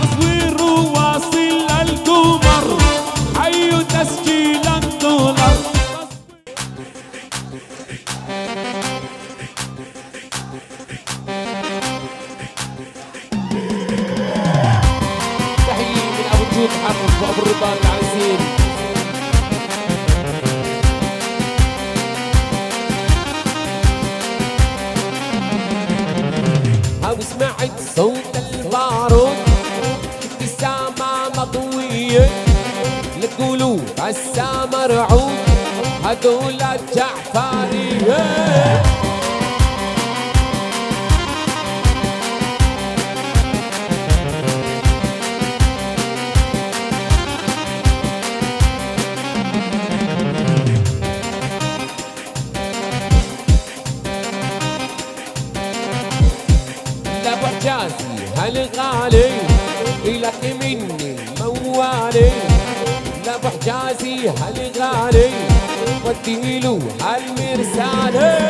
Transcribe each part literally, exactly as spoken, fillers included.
تصوير وواصل للقمر، حي تسجيل الدولار. تحية من ابو الجود حرب وابو الرضا العريسين. وسمعت صوت البارود، شفت السما مضوية، القلوب هسا مرعوب، هدول الجعفرية. هالغالي إلك مني الموالي، لابو حجازي هالغالي وديلو هالمرسالي.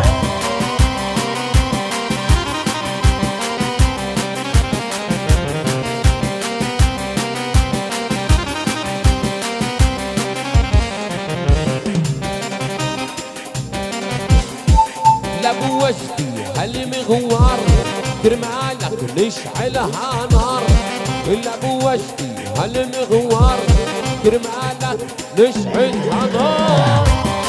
لابو وجدي هالمغوار كرمالك نشعلها نار، لابو وجدي هالمغوار كرمالك نشعلها نار.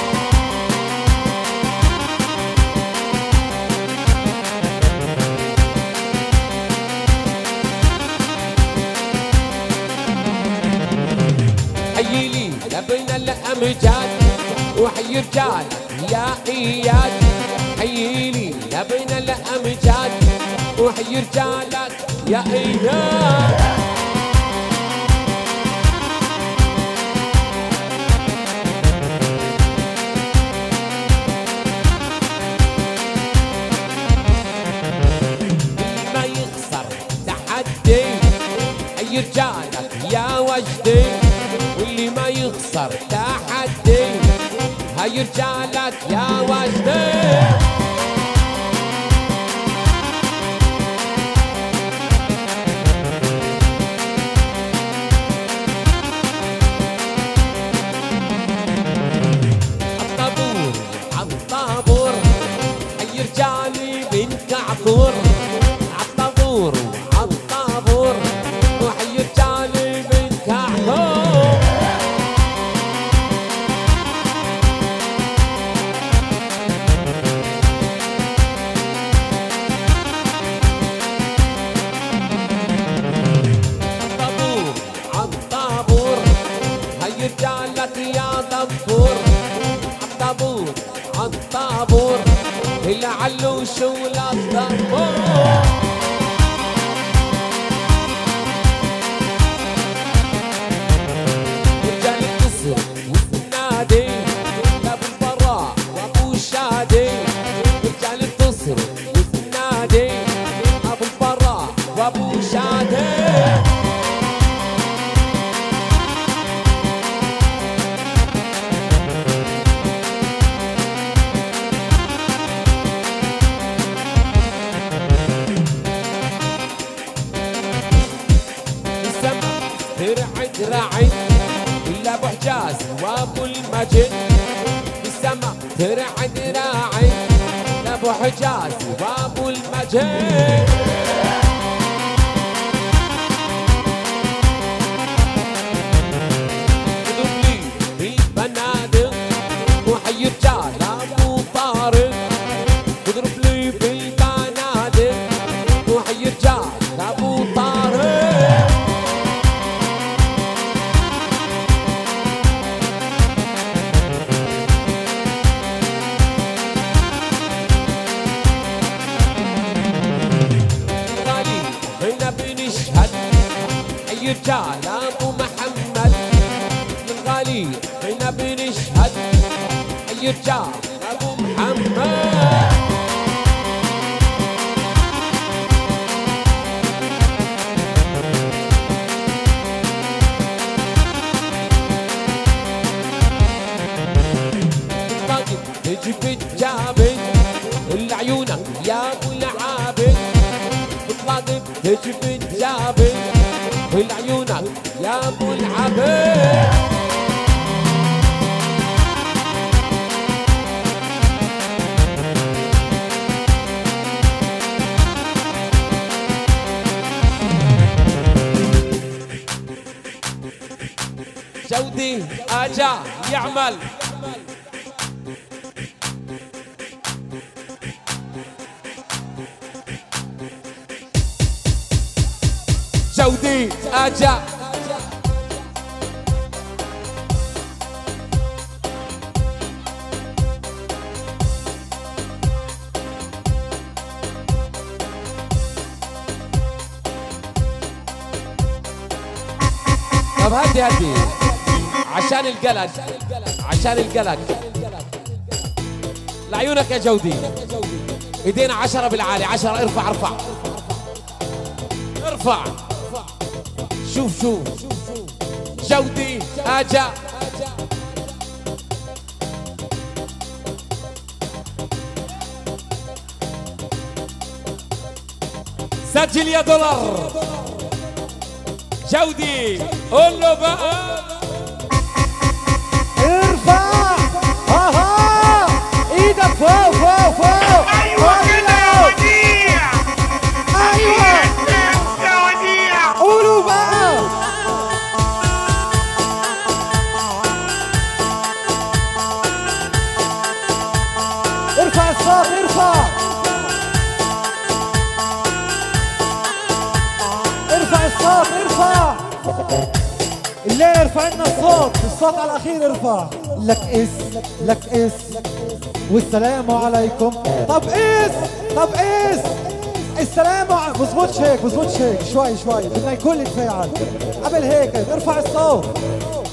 حييلي لابن الامجاد وحي رجالك يا اياد، حييلي لابن الامجاد وحي رجالك يا اياد. ما يخسر تحدي حي رجالك يا وجدي، واللي ما يخسر تحدي هاي رجالك يا وجدي. عالطابور حي رجالي بن كعثور، عالطابور عالطابور وحي رجالي بن كعثور. عالطابور عالطابور هي رجالك يا دبور، عالطابور عالطابور العلوش ولا الطابور. رجال القصر والنادي لابو البراء وابو شادي، رجال القصر والنادي ابو البراء وابو شادي. ترعد رعد إلا أبو حجاز وأبو المجد، بالسما ترعد رعد لأبو حجاز وأبو المجد. اضرب لي بالبنادق وحي رجال أبو طارق، اضرب لي بالبنادق وحي رجال أبو طارق. رجال ابو محمد من غالي خلينا بنشهد، اي رجال ابو محمد. طاقب تجي بالجابد العيونك يا ابو العابد، بطلاقب تجي بالجابد لعيونك يا ابو العبيد. جودي اجا يعمل جودي اجا طب هدي هدي عشان القلق عشان القلق لعيونك يا جودي. ايدينا عشرة بالعالي، عشرة ارفع ارفع ارفع. شوف شوف جودي اجا سجل يا دولار. جودي قول له بقى ارفع. ها ها ايدك فوق فوق فوق. ايوه كده يا وديع. ايوه يا وديع. قولوا بقى. ارفع الصوت ارفع. ارفع الصوت ارفع. اللي ارفع لنا الصوت، الصوت على الاخير ارفع. لك اس لك اس والسلام عليكم. طب اس طب اس السلام ع... بظبطش هيك بظبطش هيك شوي شوي بدنا الكل يتفاعل. قبل هيك ارفع الصوت.